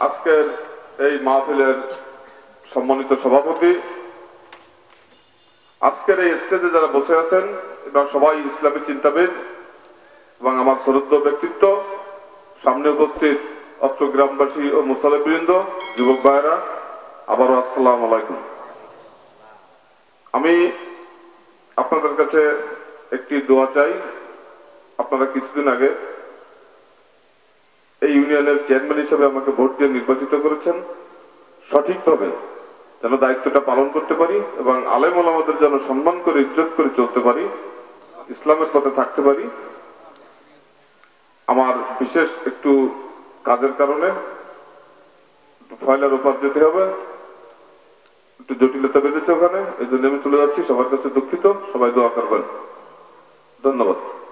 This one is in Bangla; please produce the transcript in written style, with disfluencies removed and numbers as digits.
আজকের এই মাহফিলের সম্মানিত সভাপতি, আজকের এই স্টেজে যারা বসে আছেন এরা সবাই ইসলামী চিন্তাবিদ এবং আমার শ্রদ্ধ ব্যক্তিত্ব, সামনে উপস্থিত অত্র গ্রামবাসী ও মুসল্লিবৃন্দ, যুবক ভাইয়েরা, আবারও আসসালামু আলাইকুম। আমি আপনাদের কাছে একটি দোয়া চাই। আপনারা কিছুদিন আগে এই ইউনিয়নের চেয়ারম্যান হিসেবে আমাকে ভোট দিয়ে নির্বাচিত করেছেন। সঠিকভাবে যেন দায়িত্বটা পালন করতে পারি এবং আলেম ওলামাদের যেন সম্মান করে ইজ্জত করে চলতে পারি, ইসলামের পথে থাকতে পারি। আমার বিশেষ একটু কাজের কারণে ফয়লার ওপার যেতে হবে, একটু জটিলতা বেঁধেছে ওখানে, এই জন্য আমি চলে যাচ্ছি। সবার কাছে দুঃখিত, সবাই দোয়া করবেন। ধন্যবাদ।